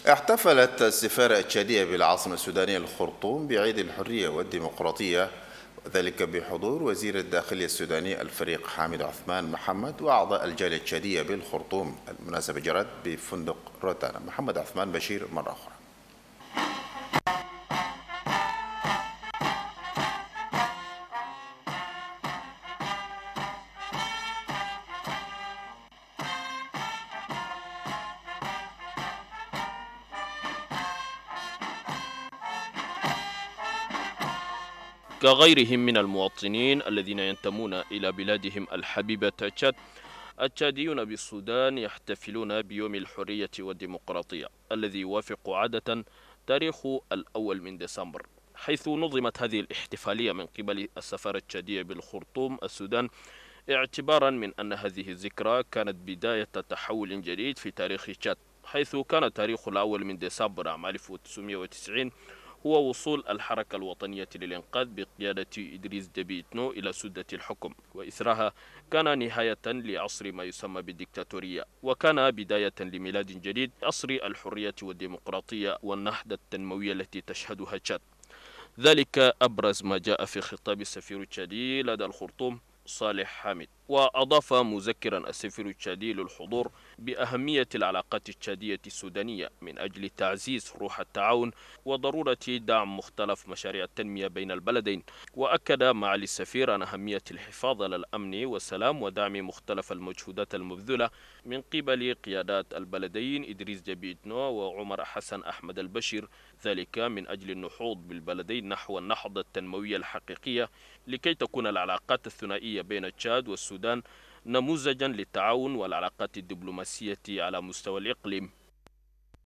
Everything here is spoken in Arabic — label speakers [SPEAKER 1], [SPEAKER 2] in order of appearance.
[SPEAKER 1] احتفلت السفارة التشادية بالعاصمة السودانية الخرطوم بعيد الحرية والديمقراطية، وذلك بحضور وزير الداخلية السوداني الفريق حامد عثمان محمد وأعضاء الجالية التشادية بالخرطوم. المناسبة جرت بفندق روتانا. محمد عثمان بشير مرة أخرى.
[SPEAKER 2] كغيرهم من المواطنين الذين ينتمون إلى بلادهم الحبيبة تشاد، التشاديون بالسودان يحتفلون بيوم الحرية والديمقراطية الذي يوافق عادة تاريخ الأول من ديسمبر، حيث نظمت هذه الاحتفالية من قبل السفارة التشادية بالخرطوم السودان، اعتبارا من أن هذه الذكرى كانت بداية تحول جديد في تاريخ تشاد، حيث كان تاريخ الأول من ديسمبر عام 1990 هو وصول الحركة الوطنية للإنقاذ بقيادة إدريس ديبي إتنو إلى سدة الحكم، وإثرها كان نهاية لعصر ما يسمى بالديكتاتورية، وكان بداية لميلاد جديد، عصر الحرية والديمقراطية والنهضة التنموية التي تشهدها تشاد. ذلك أبرز ما جاء في خطاب السفير التشادي لدى الخرطوم صالح حامد، وأضاف مذكرا السفير التشادي للحضور بأهمية العلاقات التشادية السودانية من أجل تعزيز روح التعاون وضرورة دعم مختلف مشاريع التنمية بين البلدين، وأكد معالي السفير أن أهمية الحفاظ على الأمن والسلام ودعم مختلف المجهودات المبذولة من قبل قيادات البلدين إدريس ديبي إتنو وعمر حسن أحمد البشير، ذلك من أجل النهوض بالبلدين نحو النهضة التنموية الحقيقية، لكي تكون العلاقات الثنائية بين تشاد والسودان نموذجا للتعاون والعلاقات الدبلوماسية على مستوى الإقليم.